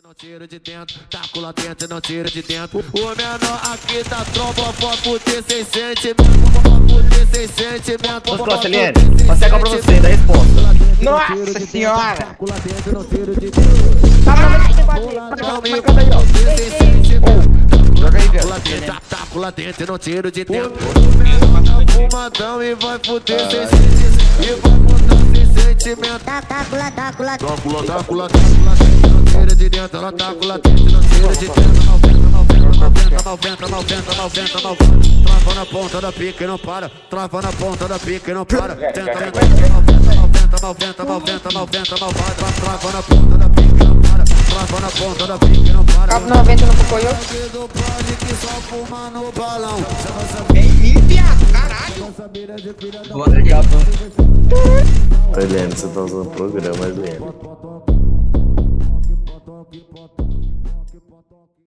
Não tiro de dentro, tá com latente, não tiro de dentro. O menor aqui tá tromba, pode fuder sem sentimento. Pode fuder sem sentimento. Os Costeliene, você é pra você, dá resposta. Nossa senhora! Tá com latente, não tiro de dentro. Joga aí, velho. Tá com latente, não tiro de dentro. Fumadão e vai fuder sem sentimento. E vai botar sem sentimento. Tá com latente, não tira de dentro. Ela tá com latente, não tira de dentro. 90. Trava na ponta da pica e não para. Trava na ponta da pica e não para. Tenta 90. Trava na ponta da pica e não para. Trava na ponta da pica e não para. Cabo 90 no Pocoyo. Que só fuma no balão. Vem vir, viado, caralho! Oi, Lene, você tá usando o programa, Lene.